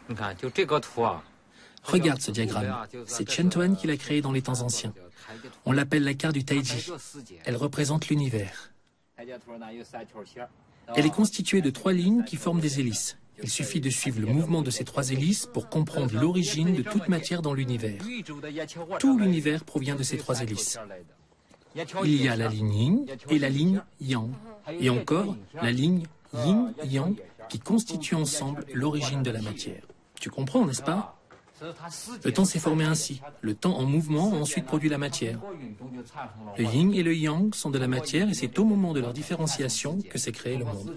Regarde ce diagramme. C'est Chen Tuan qui l'a créé dans les temps anciens. On l'appelle la carte du Taiji. Elle représente l'univers. Elle est constituée de 3 lignes qui forment des hélices. Il suffit de suivre le mouvement de ces 3 hélices pour comprendre l'origine de toute matière dans l'univers. Tout l'univers provient de ces 3 hélices. Il y a la ligne Yin et la ligne Yang. Et encore, la ligne Yin-Yang qui constituent ensemble l'origine de la matière. Tu comprends, n'est-ce pas? Le temps s'est formé ainsi. Le temps en mouvement a ensuite produit la matière. Le yin et le yang sont de la matière et c'est au moment de leur différenciation que s'est créé le monde.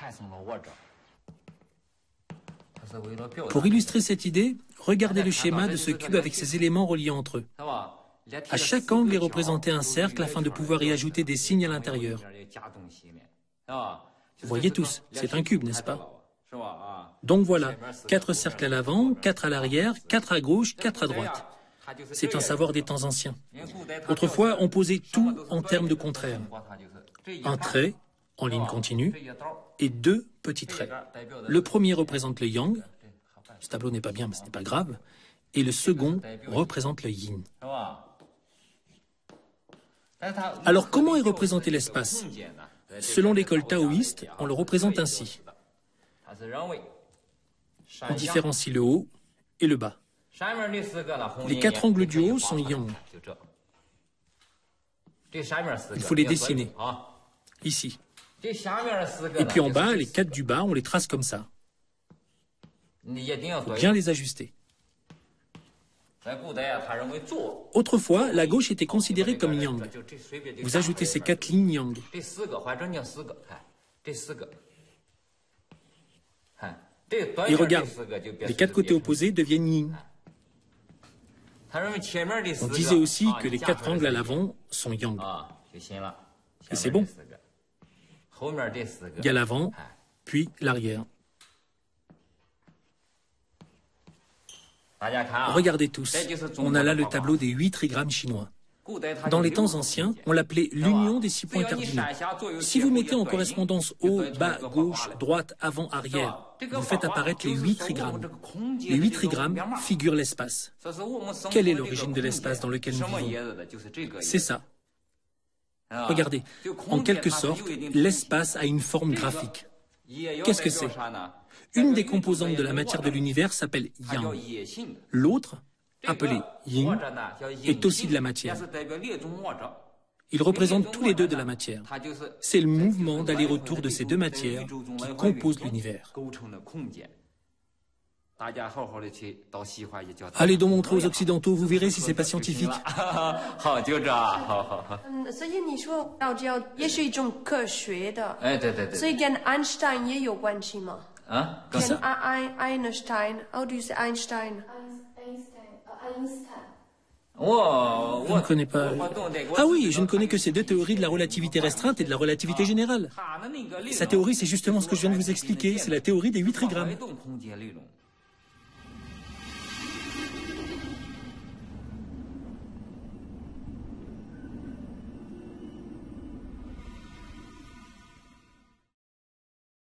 Pour illustrer cette idée, regardez le schéma de ce cube avec ses éléments reliés entre eux. À chaque angle est représenté un cercle afin de pouvoir y ajouter des signes à l'intérieur. Vous voyez tous, c'est un cube, n'est-ce pas? Donc voilà, 4 cercles à l'avant, 4 à l'arrière, 4 à gauche, 4 à droite. C'est un savoir des temps anciens. Autrefois, on posait tout en termes de contraire. Un trait, en ligne continue, et 2 petits traits. Le premier représente le yang, ce tableau n'est pas bien, mais ce n'est pas grave, et le second représente le yin. Alors comment est représenté l'espace? Selon l'école taoïste, on le représente ainsi. On différencie le haut et le bas. Les 4 angles du haut sont yang. Il faut les dessiner. Ici. Et puis en bas, les 4 du bas, on les trace comme ça. Il faut bien les ajuster. Autrefois, la gauche était considérée comme yang. Vous ajoutez ces 4 lignes yang. Et regarde, les 4 côtés opposés deviennent yin. On disait aussi que les 4 angles à l'avant sont yang. Et c'est bon. Il y a l'avant, puis l'arrière. Regardez tous, on a là le tableau des 8 trigrammes chinois. Dans les temps anciens, on l'appelait l'union des 6 points cardinaux. Si vous mettez en correspondance haut, bas, gauche, droite, avant, arrière, vous faites apparaître les 8 trigrammes. Les 8 trigrammes figurent l'espace. Quelle est l'origine de l'espace dans lequel nous vivons? C'est ça. Regardez, en quelque sorte, l'espace a une forme graphique. Qu'est-ce que c'est? Une des composantes de la matière de l'univers s'appelle yang. L'autre, appelé yin, est aussi de la matière. Ils représentent tous les deux de la matière. C'est le mouvement d'aller-retour de ces 2 matières qui composent l'univers. Allez donc montrer aux Occidentaux, vous verrez si c'est pas scientifique. Qui ça? Je ne connais pas. Ah oui, je ne connais que ces 2 théories de la relativité restreinte et de la relativité générale. Et sa théorie, c'est justement ce que je viens de vous expliquer, c'est la théorie des 8 trigrammes.